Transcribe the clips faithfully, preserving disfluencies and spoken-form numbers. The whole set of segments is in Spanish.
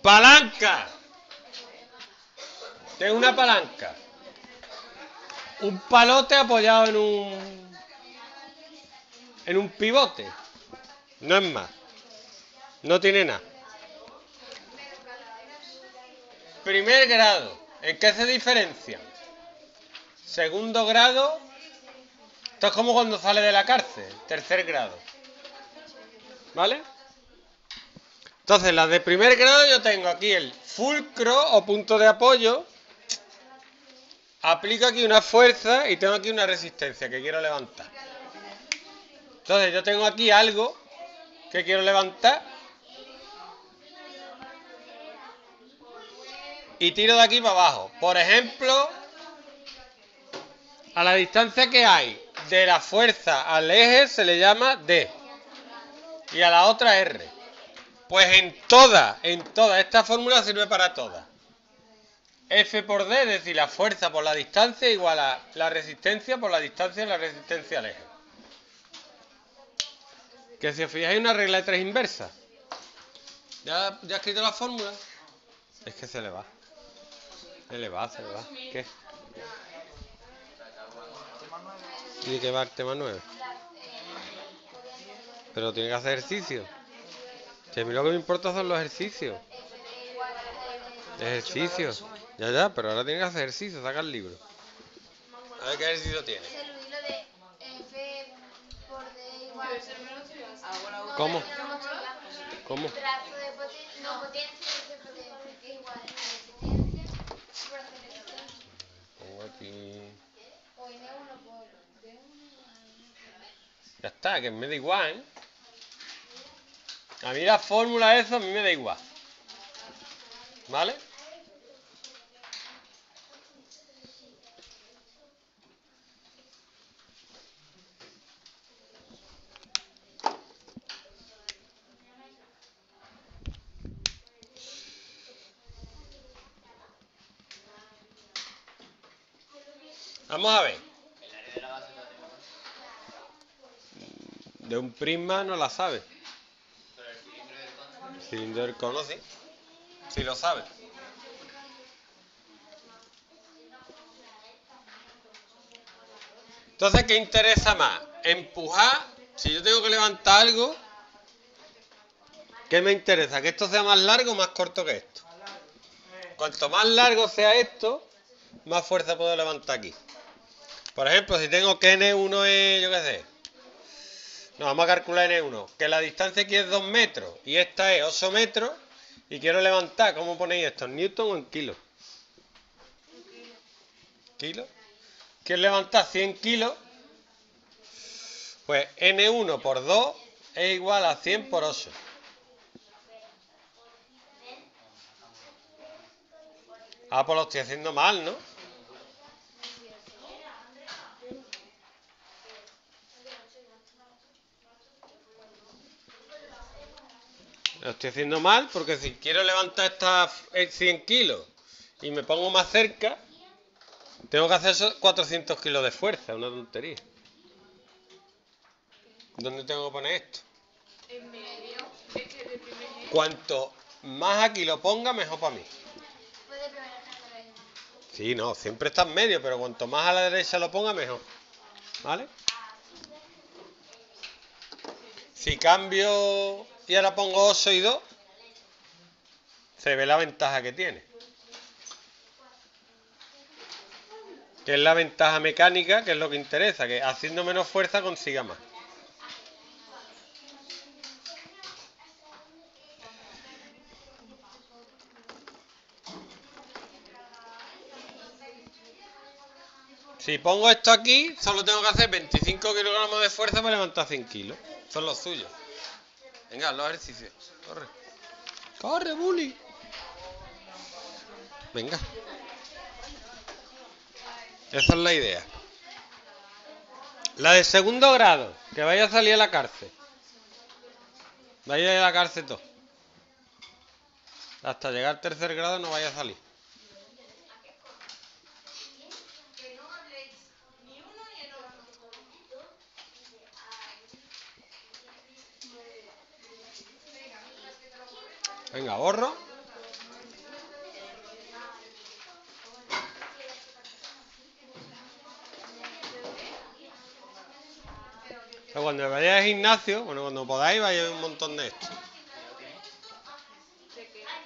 Palanca. Tengo una palanca. Un palote apoyado en un... en un pivote. No es más. No tiene nada. Primer grado. ¿En qué se diferencia? Segundo grado. Esto es como cuando sale de la cárcel. Tercer grado. ¿Vale? Entonces, las de primer grado yo tengo aquí el fulcro o punto de apoyo. Aplico aquí una fuerza y tengo aquí una resistencia que quiero levantar. Entonces, yo tengo aquí algo que quiero levantar. Y tiro de aquí para abajo. Por ejemplo, a la distancia que hay de la fuerza al eje se le llama D. Y a la otra R. Pues en toda, en toda, esta fórmula sirve para todas. F por D, es decir, la fuerza por la distancia igual a la resistencia por la distancia de la resistencia al eje. Que si os fijáis una regla de tres inversa. ¿Ya, ya he escrito la fórmula? Es que se le va. Se le va, se le va. ¿Qué? ¿Y qué va el tema nueve? Pero tiene que hacer ejercicio. Si a mí lo que me importa son los ejercicios. Ejercicios. Ya, ya, pero ahora tiene que hacer ejercicio, saca el libro. A ver qué ejercicio tiene. ¿Cómo? ¿Cómo? Pongo aquí. Ya está, que me da igual, ¿eh? A mí la fórmula eso a mí me da igual. ¿Vale? Vamos a ver. De un prisma no la sabe. El cilindro del cono sí. Sí lo sabe. Entonces, ¿qué interesa más? Empujar. Si yo tengo que levantar algo, ¿qué me interesa? ¿Que esto sea más largo o más corto que esto? Cuanto más largo sea esto, más fuerza puedo levantar aquí. Por ejemplo, si tengo que N uno es, yo qué sé. No, vamos a calcular N uno. Que la distancia aquí es dos metros y esta es ocho metros. Y quiero levantar, ¿cómo ponéis esto? ¿En newton o en kilos? ¿Kilos? Quiero levantar cien kilos. Pues N uno por dos es igual a cien por ocho. Ah, pues lo estoy haciendo mal, ¿no? Lo estoy haciendo mal porque si quiero levantar estas cien kilos y me pongo más cerca, tengo que hacer esos cuatrocientos kilos de fuerza, una tontería. ¿Dónde tengo que poner esto? En medio. Es que de primer eje. Cuanto más aquí lo ponga, mejor para mí. Sí, no, siempre está en medio, pero cuanto más a la derecha lo ponga, mejor. ¿Vale? Si cambio y ahora pongo ocho y dos, se ve la ventaja que tiene. Que es la ventaja mecánica, que es lo que interesa, que haciendo menos fuerza consiga más. Si pongo esto aquí, solo tengo que hacer veinticinco kilogramos de fuerza para levantar cien kilos. Son los suyos. Venga, los ejercicios. Corre. Corre, bully. Venga. Esa es la idea. La de segundo grado, que vaya a salir a la cárcel. Vaya a ir a la cárcel todo. Hasta llegar al tercer grado no vaya a salir. Venga, borro. cuando vayáis al gimnasio, bueno, cuando podáis, vayáis un montón de esto. ¿De qué?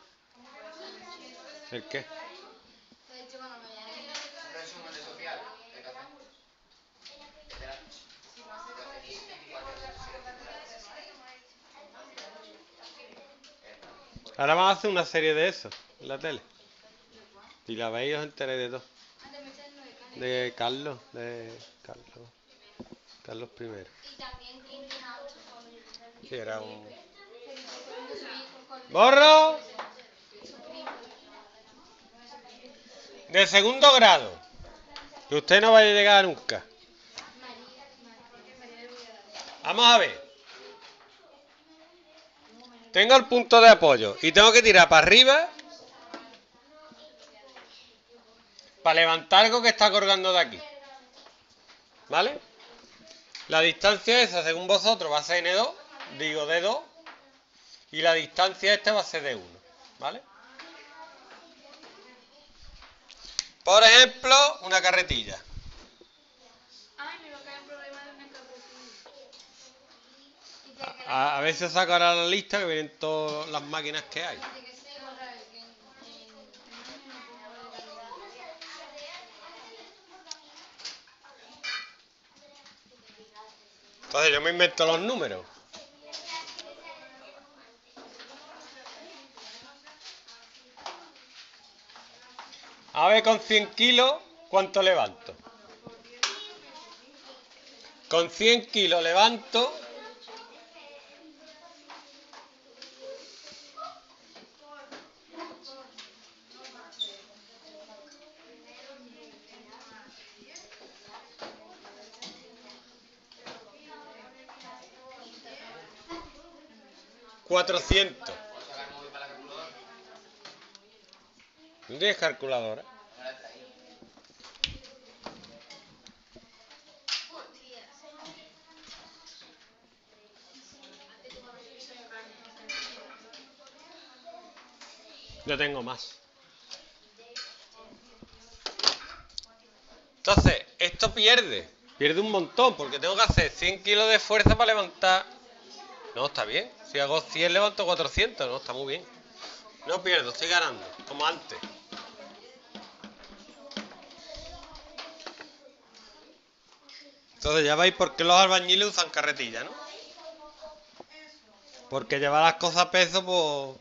¿El qué? Ahora vamos a hacer una serie de eso en la tele. Y la veis y os enteréis de todo. De Carlos, de Carlos. Carlos primero. Sí, era un... ¡Borro! De segundo grado. Que usted no vaya a llegar nunca. Vamos a ver. Tengo el punto de apoyo y tengo que tirar para arriba para levantar algo que está colgando de aquí. ¿Vale? La distancia esa, según vosotros, va a ser ene dos, digo de dos, y la distancia esta va a ser de uno. ¿Vale? Por ejemplo, una carretilla. Ay, me va a caer el problema de una carretilla. A, a ver si os saco ahora la lista que vienen todas las máquinas que hay. Entonces yo me invento los números. A ver, con cien kilos, ¿cuánto levanto? Con cien kilos levanto... cuatrocientos. ¿No tienes calculadora? Yo tengo más. Entonces, esto pierde. Pierde un montón porque tengo que hacer cien kilos de fuerza para levantar... No, está bien. Si hago cien, levanto cuatrocientos. No, está muy bien. No pierdo, estoy ganando, como antes. Entonces ya veis por qué los albañiles usan carretilla, ¿no? Porque llevar las cosas a peso, pues...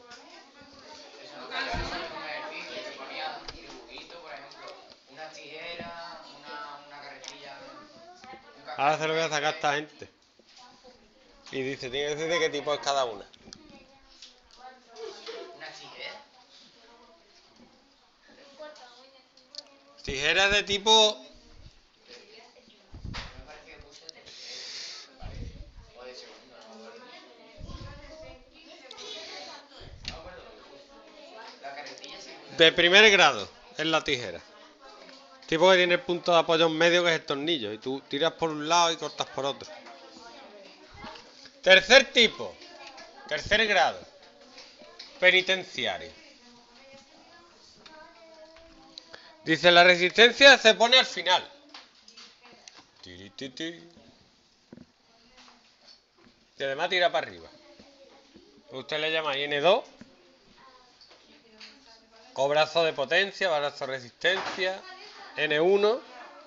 Ahora se lo voy a sacar a esta gente. Y dice, tiene que decir de qué tipo es cada una. Tijeras de tipo... de primer grado, es la tijera. Tipo que tiene el punto de apoyo en medio, que es el tornillo. Y tú tiras por un lado y cortas por otro. Tercer tipo. Tercer grado. Penitenciario. Dice, la resistencia se pone al final. Tiri, tiri, tiri. Y además tira para arriba. Usted le llama ene dos. Cobrazo de potencia, brazo de resistencia. ene uno.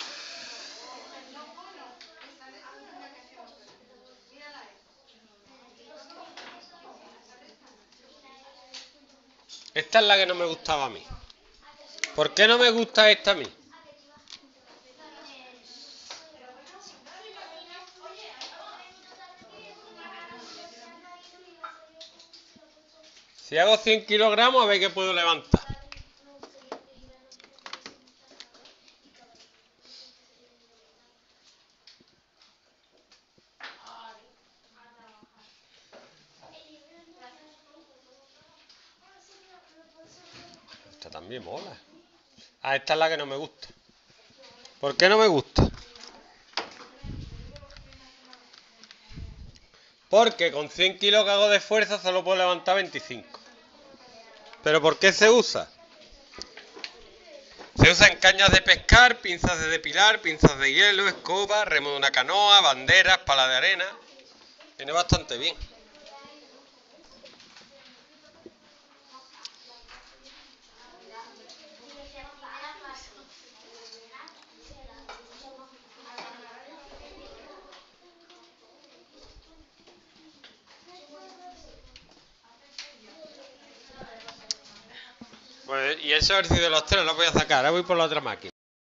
Esta es la que no me gustaba a mí. ¿Por qué no me gusta esta a mí? Si hago cien kilogramos, a ver qué puedo levantar. Esta también mola. Ah, esta es la que no me gusta. ¿Por qué no me gusta? Porque con cien kilos que hago de fuerza solo puedo levantar veinticinco. ¿Pero por qué se usa? Se usa en cañas de pescar, pinzas de depilar, pinzas de hielo, escoba, remo de una canoa, banderas, pala de arena. Viene bastante bien. Pues, y eso es el de los tres, lo voy a sacar. Ahora voy por la otra máquina.